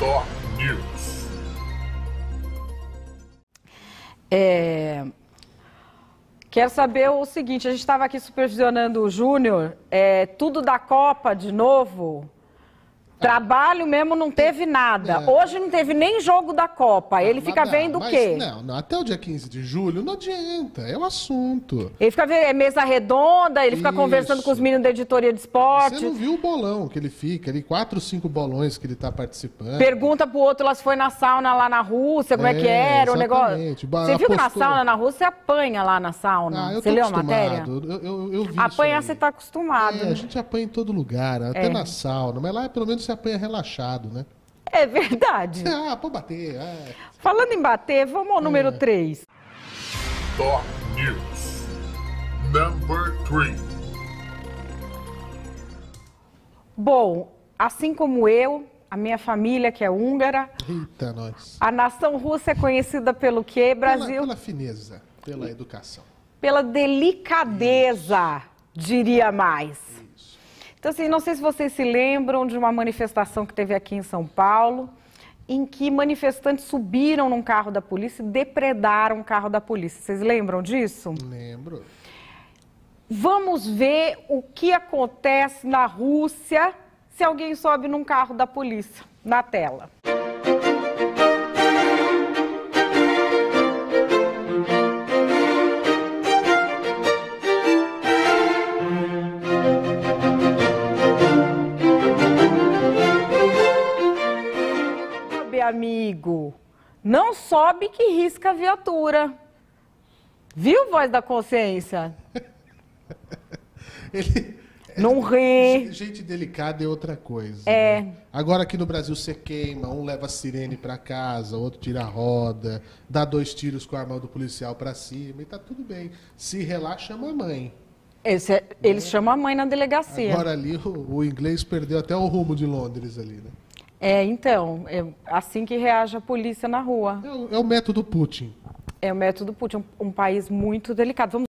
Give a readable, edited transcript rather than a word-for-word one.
Top News. Quero saber o seguinte, a gente estava aqui supervisionando o Júnior, tudo da Copa de novo. Trabalho mesmo não teve nada. Hoje não teve nem jogo da Copa. Ele fica vendo o quê? Não, até o dia 15 de julho não adianta, é o assunto. Ele fica vendo mesa redonda, ele fica conversando com os meninos da editoria de esporte. Você não viu o bolão que ele fica, ali 4, 5 bolões que ele tá participando. Pergunta pro outro lá se foi na sauna lá na Rússia, como é que era o negócio. Você viu que na sauna na Rússia você apanha lá na sauna? Você leu a matéria? Eu vi apanhar isso você tá acostumado. a gente apanha em todo lugar, até na sauna, mas lá pelo menos você apanha relaxado, né? É verdade. Pode bater. Falando em bater, vamos ao número 3. Top News. Number 3. Bom, assim como eu, a minha família, que é húngara, Eita, nós. a nação russa é conhecida pelo quê, Brasil? Pela fineza, pela educação. Pela delicadeza, diria mais. Então, assim, não sei se vocês se lembram de uma manifestação que teve aqui em São Paulo, em que manifestantes subiram num carro da polícia e depredaram o carro da polícia. Vocês lembram disso? Lembro. Vamos ver o que acontece na Rússia se alguém sobe num carro da polícia, na tela. Amigo, não sobe que risca a viatura. Viu, voz da consciência? Não ri. Gente delicada é outra coisa. Né? Agora aqui no Brasil você queima, um leva a sirene pra casa, outro tira a roda, dá 2 tiros com a arma do policial pra cima e tá tudo bem. Se relaxa, chama a mãe. Eles chamam a mãe na delegacia. Agora ali o inglês perdeu até o rumo de Londres ali, né? Então, é assim que reage a polícia na rua. É o método Putin. É o método Putin, um país muito delicado. Vamos